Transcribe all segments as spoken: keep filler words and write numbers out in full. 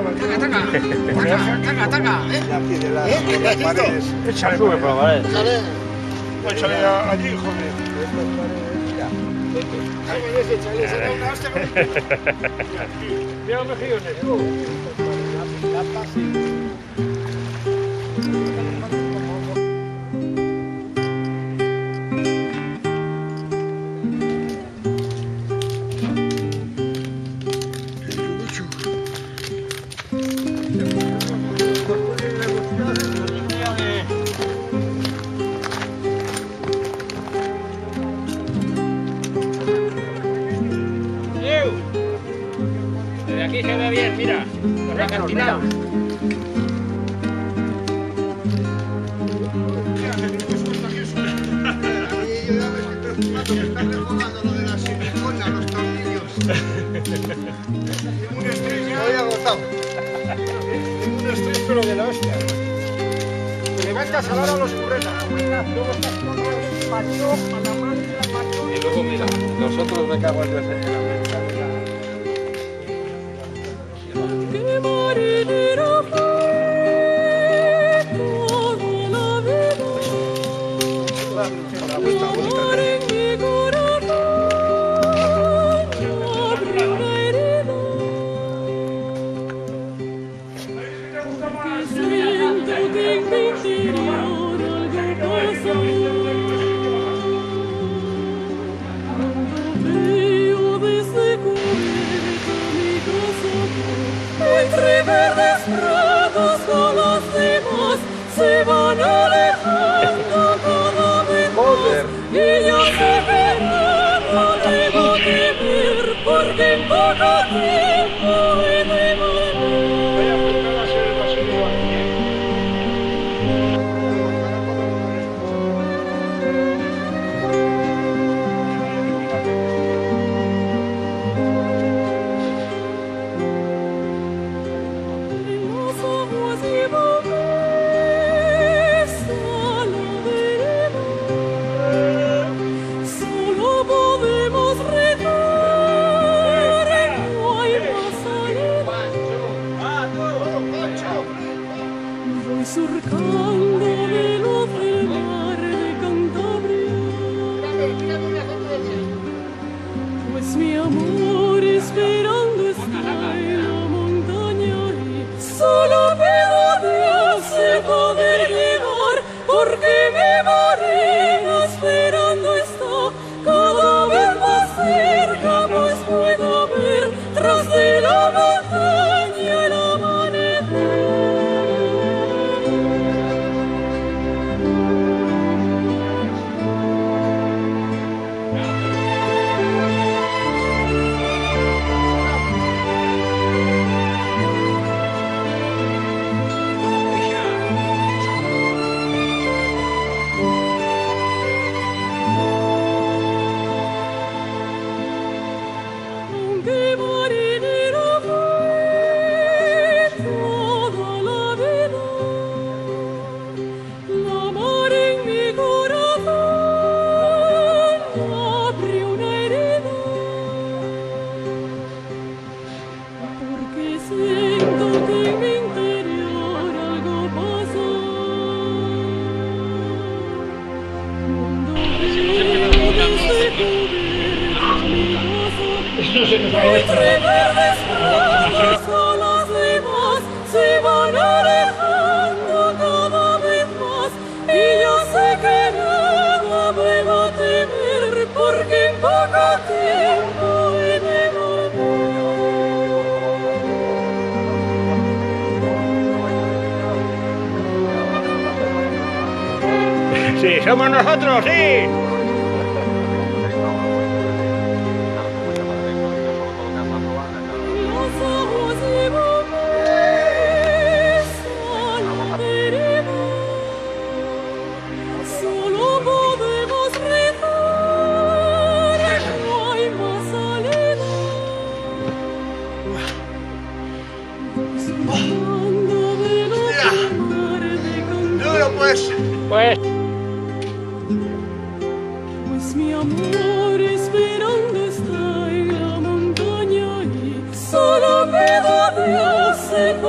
taca, taca, ¿eh? De aquí, de las, de las paredes. Échale, sube por la pared. Échale. Échale allí, joder. Mira, mejillones, tú. Desde aquí se ve bien, mira, los acantilados. Un estrés ya. Hoy agotado. Un estrés, pero de la hostia. Te levantas a la hora de los curretas. Luego estás con el macho, a la mano y la macho. Y luego mira, nosotros me cago en la mesa. Que marinero fue toda la vida, amor en mi corazón, abre una herida, porque siento que en mi interior algo pasa. Cuando veo desde cubierta mi casa, entre verdes prados con los demás se van alejando cada vez más y yo sé que no debo temer porque en poco tiempo he de surcando veloz el mar de Cantabria, pues mi amor esperando está en la montaña y solo pido a Dios el poder llegar, porque mi marina esperando está cada vez más cerca, pues puedo ver tras de la montaña el amanecer. Aunque marinero fue toda la vida, la mar en mi corazón abrió una herida, porque siento que en mi interior algo pasa. Cuando veo desde cubierta mi casa, entre verdes prados con los demás se van alejando cada vez más y yo sé que nada me va a temer porque en poco tiempo he de volver. Sí, somos nosotros, sí. Los ojos llevo a la deriva, solo podemos rezar, no hay más salida. Buscando veloz el mar de Cantabria, Duro, pues. Pues. pues mi amor esperando está en la montaña y solo pido a Dios el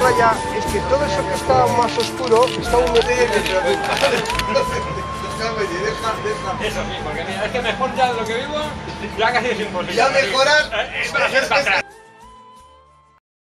playa es que todo eso que está más oscuro está humedecido. Eso sí, porque mira, es que mejor ya de lo que vivo, ya casi es imposible. Ya mejoras. Eh, eh, para hacer para atrás.